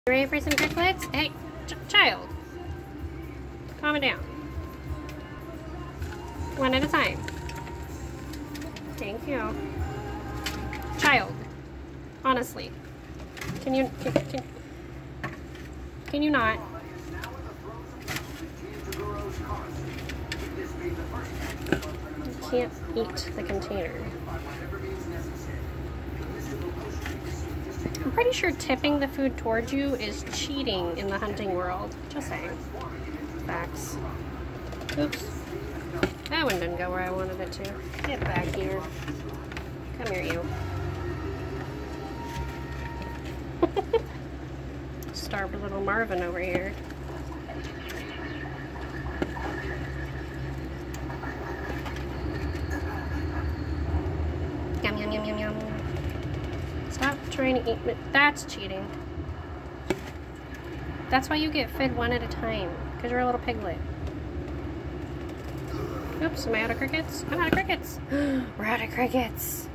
You ready for some chiclets? Hey, child. Calm it down. One at a time. Thank you. Child. Honestly. Can you not? You can't eat the container. I'm pretty sure tipping the food towards you is cheating in the hunting world. Just saying. Facts. Oops. That one didn't go where I wanted it to. Get back here. Come here, you. Starved little Marvin over here. Yum, yum, yum, yum, yum. Stop trying to eat me. That's cheating. That's why you get fed one at a time. Because you're a little piglet. Oops, am I out of crickets? I'm out of crickets. We're out of crickets.